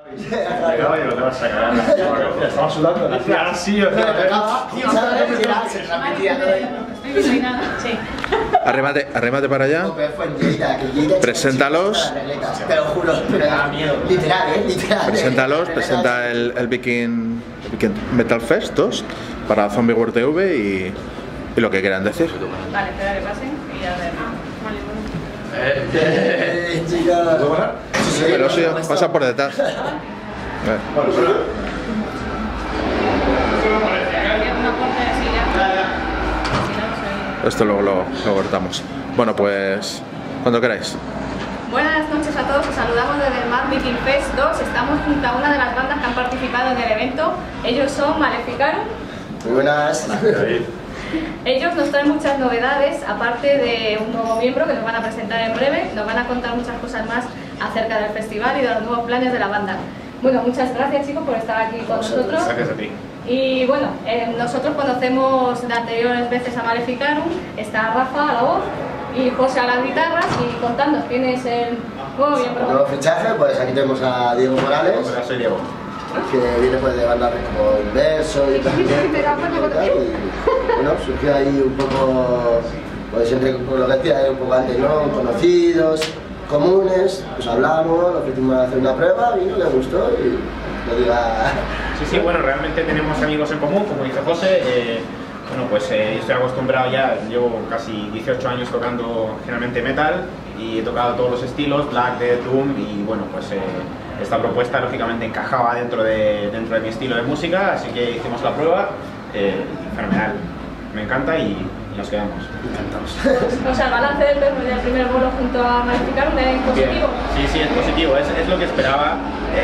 Caballo, te vas a cagar. Estaba sudando. Hacía así, o sea, Sí. Arrímate para allá. Preséntalos. Te lo juro, pero literal, literal. Preséntalos, presenta el Viking Metal Fest 2 para Zombie World TV y lo que quieran decir. Vale, espera que pasen y ya ver. Pero sí, pasa por detrás. Esto luego lo cortamos. Bueno, pues cuando queráis. Buenas noches a todos, os saludamos desde el Mad Viking Fest 2. Estamos junto a una de las bandas que han participado en el evento. Ellos son Maleficarum. Muy buenas. Ellos nos traen muchas novedades, aparte de un nuevo miembro que nos van a presentar en breve. Nos van a contar muchas cosas más acerca del festival y de los nuevos planes de la banda. Bueno, muchas gracias chicos por estar aquí con nosotros. Gracias a ti. Y bueno, nosotros conocemos de anteriores veces a Maleficarum. Está Rafa a la voz y José a las guitarras. Y contadnos quién es el nuevo miembro. Nuevo fichaje, pues aquí tenemos a Diego Morales. Hola, soy Diego. Que viene pues de bandas como Inverso y tal. Y bueno, surgió ahí un poco, pues siempre con lo que decía, un poco antes, ¿no? Conocidos, comunes, pues hablamos, nos pusimos a hacer una prueba, vino, le gustó y lo diga. Sí, bueno, realmente tenemos amigos en común, como dice José. Bueno, pues estoy acostumbrado ya, llevo casi 18 años tocando generalmente metal y he tocado todos los estilos, Black, Death, Doom y bueno, pues esta propuesta lógicamente encajaba dentro de mi estilo de música, así que hicimos la prueba, fenomenal, me encanta y nos quedamos. Encantados. O sea, el balance del primer bolo junto a Maleficarum es positivo. Sí, es positivo, es lo que esperaba.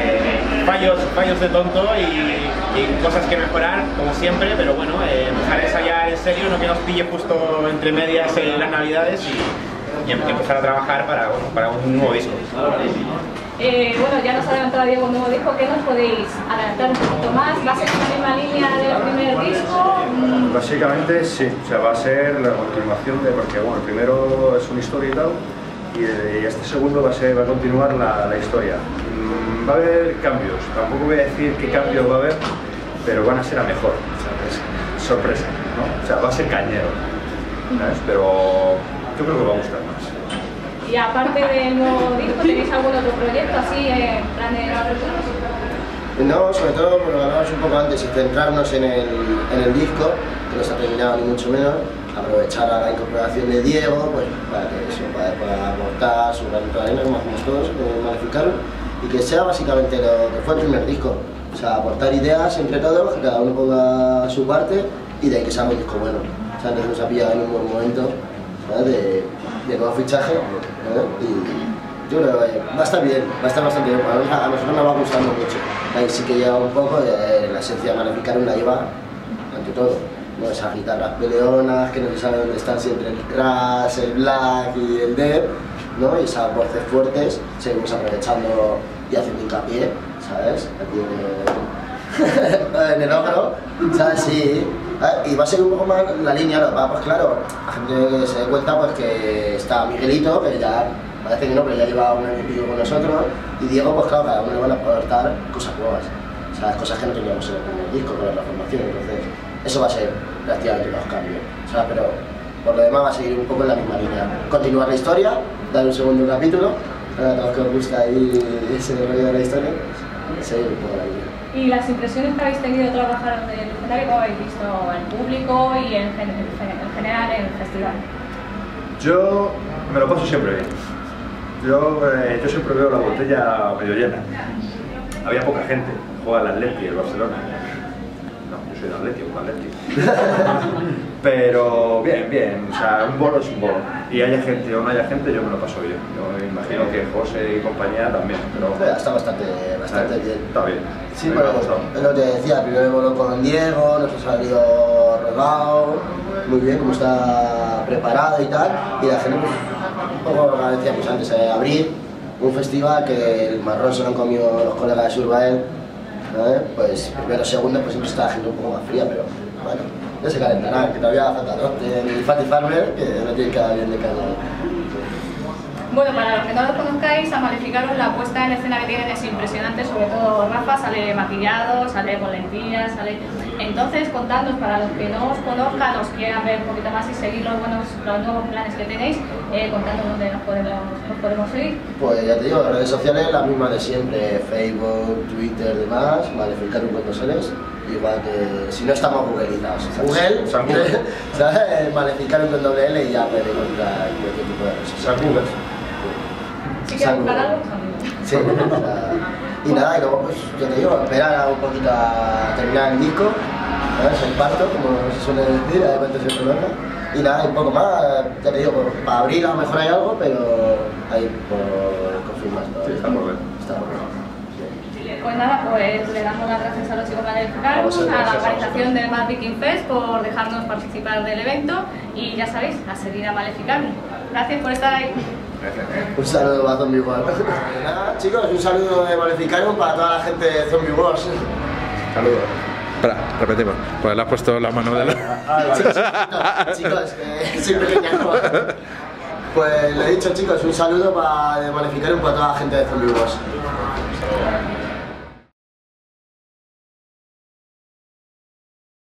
Fallos de tonto y cosas que mejorar, como siempre, pero bueno, empezar a ensayar en serio, no que nos pille justo entre medias en las navidades y empezar a trabajar para un nuevo disco. Bueno, ya nos ha adelantado Diego un nuevo disco, ¿qué nos podéis adelantar un poquito más? ¿Va a ser en la misma línea del primer disco? Básicamente sí, o sea, va a ser la continuación porque bueno, el primero es una historia y tal, y este segundo va a continuar la historia. Va a haber cambios, tampoco voy a decir qué cambios va a haber, pero van a ser a mejor, ¿sabes? Sorpresa, ¿no? O sea, va a ser cañero, ¿sabes? Pero yo creo que va a gustar más. Y aparte del nuevo disco, ¿tenéis algún otro proyecto así en plan de futuros? No, sobre todo, como lo hablamos un poco antes, y centrarnos en el disco, que no se ha terminado ni mucho menos, aprovechar a la incorporación de Diego, pues para que eso, para aportar su granito de arena, como hacemos todos, Maleficarum, y que sea básicamente lo que fue el primer disco, o sea, aportar ideas entre todos, que cada uno ponga su parte y de ahí que sea un disco bueno. O sea, antes nos ha pillado en un buen momento, ¿sabes? de nuevo fichaje, ¿no? Y yo creo que va a estar bien, va a estar bastante bien, a nosotros nos va gustando mucho. Ahí sí que lleva un poco de la esencia de Maleficarum, la lleva ante todo, ¿no? Esas guitarras peleonas que no se sabe dónde están siempre el thrash, el black y el death, ¿no? Y esas voces fuertes seguimos aprovechando y haciendo hincapié, ¿sabes? Aquí en el hombro, ¿sabes? Sí. Y va a ser un poco más la línea, pues claro, la gente que se dé cuenta pues que está Miguelito, que ya parece que no, pero ya lleva un año y pico con nosotros, y Diego, pues claro, cada uno le van a aportar cosas nuevas, ¿sabes? Cosas que no teníamos en el primer disco con la transformación, entonces eso va a ser prácticamente los cambios, ¿sabes? Pero por lo demás va a seguir un poco en la misma línea, continuar la historia, dar un segundo capítulo, para todos que os gusta ahí ese rollo de la historia, seguir un poco la línea. ¿Y las impresiones que habéis tenido de trabajar del escenario, cómo habéis visto en público y en general en el festival? Yo me lo paso siempre bien. Yo siempre veo la botella medio llena. Había poca gente, juega el Atleti, el Barcelona. No, yo soy del Atleti, Pero bien, o sea, un bolo es un bolo. Y haya gente o no haya gente, yo me lo paso bien. Yo imagino que José y compañía también, pero... Está bastante bien. Está bien. Sí, bueno, es lo que te decía, el primer bolo con Diego, nos ha salido rodado, muy bien, como está preparado y tal, y la gente, pues, un poco como decíamos antes, abrir un festival que el marrón se lo han comido los colegas de Surbael, ¿sabes? Pues primero, segundo, pues siempre está la gente un poco más fría, pero bueno, ya se calentará, que todavía falta Rotten y Fatty Farmer, que no tiene que dar bien de caña. Bueno, para los que no lo conozcáis, a Maleficarum la puesta en escena que tienen es impresionante, sobre todo Rafa sale maquillado, sale con lentillas, sale... Entonces, contadnos, para los que no os conozcan, os quieran ver un poquito más y seguir los nuevos planes que tenéis, contadnos dónde nos podemos seguir. Pues ya te digo, las redes sociales las mismas de siempre, Facebook, Twitter, demás, Maleficarum con dos L's, igual que si no estamos googlizados. Google, ¿sabes? Maleficarum con doble L y ya puedes encontrar cualquier tipo de redes sociales. Si quieres buscar algo, sí, y nada, y luego pues ya te digo, esperar un poquito a terminar el disco, ¿sabes? El parto, como se suele decir, a ver cuánto se prolonga. Y nada, y un poco más, ya te digo, para abril a lo mejor hay algo, pero ahí por confirmar todavía. Sí, está por ver. Está por ver. pues nada, pues le damos las gracias a los chicos de Maleficarum, a la organización del Mad Viking Fest por dejarnos participar del evento y ya sabéis, a seguir a Maleficarum. Gracias por estar ahí. Un saludo para Zombie Wars. Nada, chicos, un saludo de Maleficarum para toda la gente de Zombie Wars. Saludos. Espera, repetimos. Pues le has puesto la mano de la... No, chicos, soy pequeñaco. Pues lo he dicho, chicos, un saludo de Maleficarum para toda la gente de Zombie Wars.